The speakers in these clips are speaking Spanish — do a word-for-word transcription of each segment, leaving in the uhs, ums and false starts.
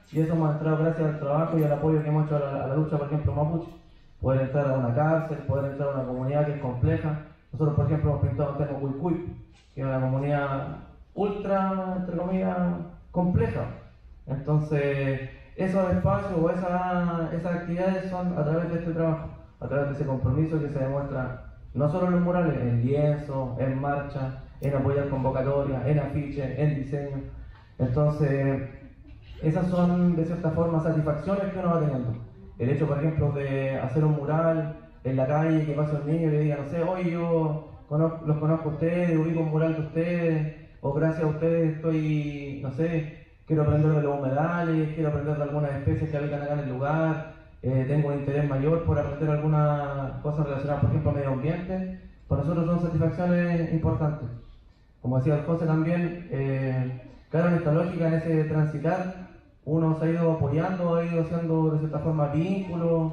y eso hemos entrado gracias al trabajo y al apoyo que hemos hecho a la, a la lucha, por ejemplo, mapuche. Poder entrar a una cárcel, poder entrar a una comunidad que es compleja. Nosotros, por ejemplo, hemos pintado un tema Cuicuy, que es una comunidad ultra, entre comillas, compleja. Entonces, esos espacios o esa, esas actividades son a través de este trabajo, a través de ese compromiso que se demuestra no solo en los murales, en lienzo, en marcha, en apoyar convocatorias, en afiches, en diseño. Entonces, esas son de cierta forma satisfacciones que uno va teniendo. El hecho, por ejemplo, de hacer un mural en la calle, que pase un niño y le diga, no sé, hoy yo conozco, los conozco a ustedes, ubico un mural de ustedes, o gracias a ustedes estoy, no sé, quiero aprender de los humedales, quiero aprender de algunas especies que habitan acá en el lugar, eh, tengo un interés mayor por aprender algunas cosas relacionadas, por ejemplo, al medio ambiente. Para nosotros son satisfacciones importantes. Como decía el José también, eh, claro, en esta lógica, en ese transitar, uno se ha ido apoyando, ha ido haciendo de cierta forma vínculos,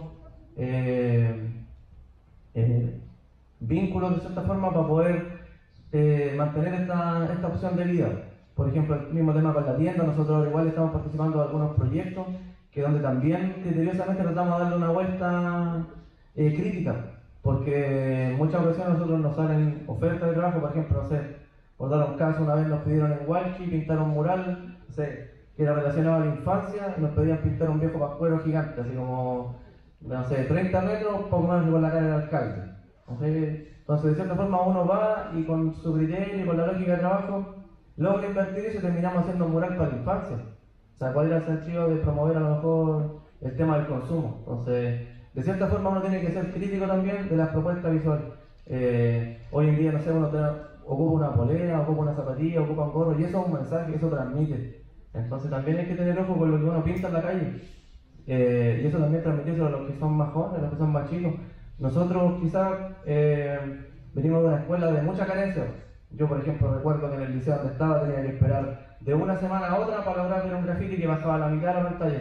eh, eh, vínculos de cierta forma para poder eh, mantener esta, esta opción de vida. Por ejemplo, el mismo tema con la tienda, nosotros igual estamos participando de algunos proyectos que donde también criteriosamente tratamos de darle una vuelta eh, crítica, porque en muchas ocasiones a nosotros nos salen ofertas de trabajo, por ejemplo, no sé, por dar un caso, una vez nos pidieron en Hualqui pintar un mural, no sé, que era relacionado a la infancia, y nos pedían pintar un viejo pascuero gigante, así como, no sé, treinta metros, poco más que con la cara del alcalde. ¿Okay? Entonces, de cierta forma, uno va y con su criterio y con la lógica de trabajo, logra invertir eso y terminamos haciendo un mural para la infancia. O sea, ¿cuál era el sentido de promover a lo mejor el tema del consumo? Entonces, de cierta forma, uno tiene que ser crítico también de las propuestas visuales. Eh, hoy en día, no sé, uno te, ocupa una polera, ocupa una zapatilla, ocupa un gorro, y eso es un mensaje, eso transmite. Entonces también hay que tener ojo con lo que uno pinta en la calle. Eh, y eso también transmitirse a los que son más jóvenes, a los que son más chicos. Nosotros quizás eh, venimos de una escuela de mucha carencia. Yo, por ejemplo, recuerdo que en el liceo donde estaba tenía que esperar de una semana a otra para lograr ver un graffiti que bajaba a la mitad de la pantalla.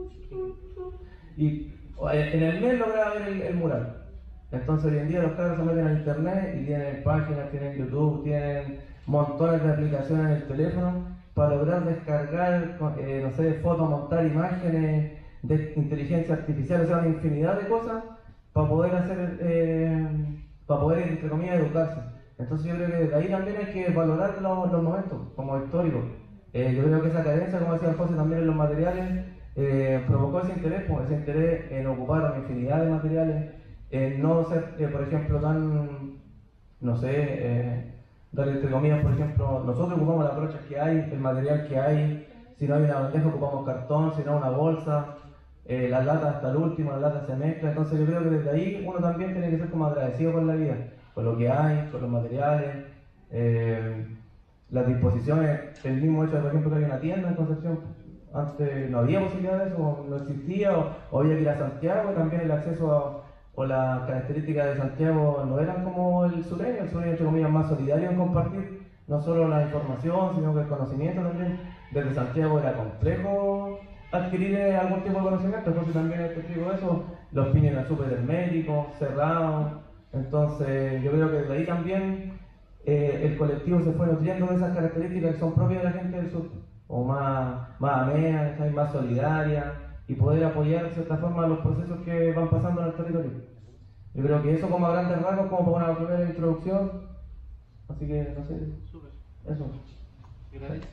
Y en el mes lograba ver el, el mural. Entonces hoy en día los cabros se meten a internet y tienen páginas, tienen YouTube, tienen montones de aplicaciones en el teléfono para lograr descargar, eh, no sé, fotos, montar imágenes de inteligencia artificial, o sea, una infinidad de cosas para poder hacer, eh, para poder, entre comillas, educarse. Entonces yo creo que desde ahí también hay que valorar los, los momentos como históricos. Eh, yo creo que esa carencia, como decía José, también en los materiales, eh, provocó ese interés, pues, ese interés en ocupar una infinidad de materiales, en no ser, eh, por ejemplo, tan, no sé, eh, dar entre comillas, por ejemplo, nosotros ocupamos las brochas que hay, el material que hay, si no hay una bandeja ocupamos cartón, si no una bolsa, eh, las latas hasta el último, las latas se mezclan. Entonces yo creo que desde ahí uno también tiene que ser como agradecido con la vida, con lo que hay, con los materiales, eh, las disposiciones, el mismo hecho de, por ejemplo, que hay una tienda en Concepción. Antes no había posibilidad de eso, no existía, o, o había que ir a Santiago, y también el acceso a, o las características de Santiago no eran como el sureño, el sureño, entre comillas, más solidario en compartir no solo la información, sino que el conocimiento también. Desde Santiago era complejo adquirir algún tipo de conocimiento, entonces también es testigo de eso. Los pines eran súper herméticos, cerrados, entonces yo creo que desde ahí también eh, el colectivo se fue nutriendo de esas características que son propias de la gente del sur, o más, más amena, más solidaria, y poder apoyar de cierta forma los procesos que van pasando en el territorio. Yo creo que eso como a grandes rasgos, como para una primera introducción, así que no sé, Súper. eso. Gracias.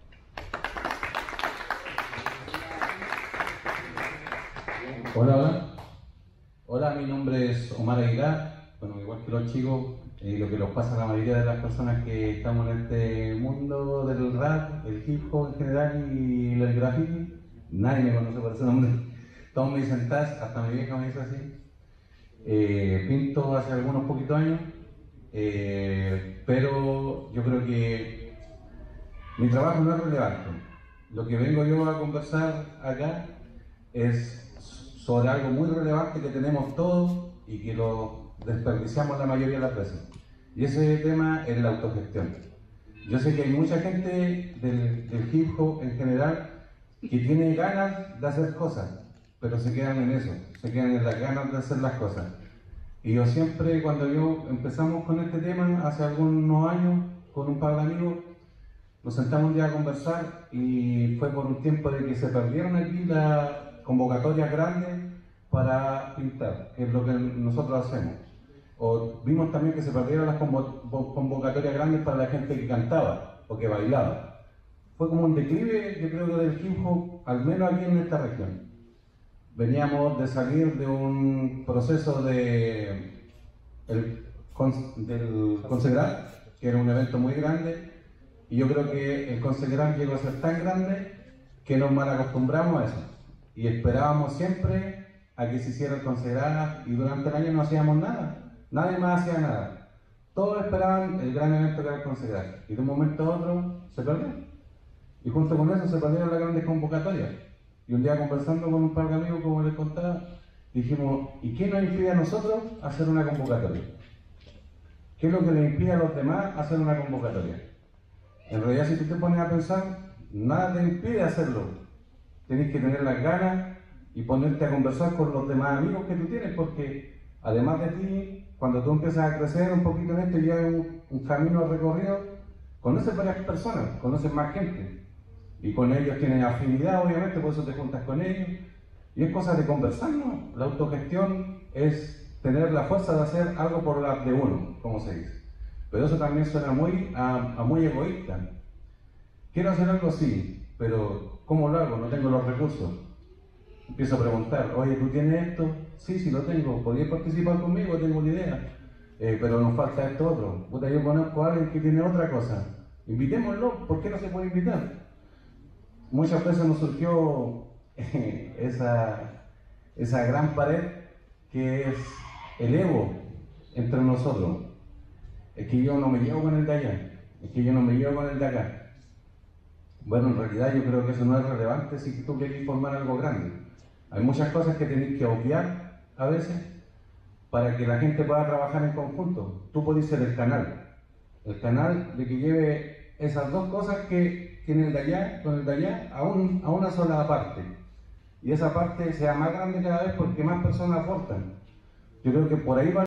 Hola, hola. Hola, mi nombre es Omar Aguilar. Bueno, igual que los chicos, y lo que nos pasa a la mayoría de las personas que estamos en este mundo del rap, el hip hop en general y el graffiti, nadie me conoce por ese nombre. Todos me dicen Taz, hasta mi vieja me dice así. Eh, pinto hace algunos poquitos años, eh, pero yo creo que mi trabajo no es relevante. Lo que vengo yo a conversar acá es sobre algo muy relevante que tenemos todos y que lo desperdiciamos la mayoría de las veces. Y ese tema es la autogestión. Yo sé que hay mucha gente del, del hip hop en general que tiene ganas de hacer cosas, pero se quedan en eso, se quedan en las ganas de hacer las cosas. Y yo siempre, cuando yo empezamos con este tema hace algunos años, con un par de amigos, nos sentamos un día a conversar y fue por un tiempo de que se perdieron aquí las convocatorias grandes para pintar, que es lo que nosotros hacemos. O vimos también que se perdieron las convocatorias grandes para la gente que cantaba o que bailaba. Fue como un declive, yo creo que del hip hop, al menos aquí en esta región. Veníamos de salir de un proceso de, el, del Consagrar, que era un evento muy grande, y yo creo que el Consagrar llegó a ser tan grande que nos mal acostumbramos a eso. Y esperábamos siempre a que se hiciera el Consagrar, y durante el año no hacíamos nada. Nadie más hacía nada. Todos esperaban el gran evento que era el Consagrar. Y de un momento a otro se perdió. Y junto con eso se perdieron las grandes convocatorias. Y un día conversando con un par de amigos, como les contaba, dijimos, ¿y qué nos impide a nosotros hacer una convocatoria? ¿Qué es lo que le impide a los demás hacer una convocatoria? En realidad, si tú te pones a pensar, nada te impide hacerlo. Tienes que tener las ganas y ponerte a conversar con los demás amigos que tú tienes, porque además de ti, cuando tú empiezas a crecer un poquito en esto y llevas un, un camino recorrido, conoces varias personas, conoces más gente. Y con ellos tienes afinidad, obviamente, por eso te juntas con ellos. Y es cosa de conversar, ¿no? La autogestión es tener la fuerza de hacer algo por la de uno, como se dice. Pero eso también suena muy, a, a muy egoísta. Quiero hacer algo así, pero ¿cómo lo hago? No tengo los recursos. Empiezo a preguntar, oye, ¿tú tienes esto? Sí, sí lo tengo. ¿Podrías participar conmigo? Tengo una idea. Eh, pero nos falta esto otro. Puta, yo conozco a alguien que tiene otra cosa. Invitémoslo. ¿Por qué no se puede invitar? Muchas veces nos surgió esa, esa gran pared que es el ego entre nosotros. Es que yo no me llevo con el de allá, es que yo no me llevo con el de acá. Bueno, en realidad yo creo que eso no es relevante si tú quieres formar algo grande. Hay muchas cosas que tenés que obviar a veces para que la gente pueda trabajar en conjunto. Tú puedes ser el canal, el canal de que lleve esas dos cosas que tiene el de allá con el de allá a, un, a una sola parte. Y esa parte sea más grande cada vez porque más personas aportan. Yo creo que por ahí va.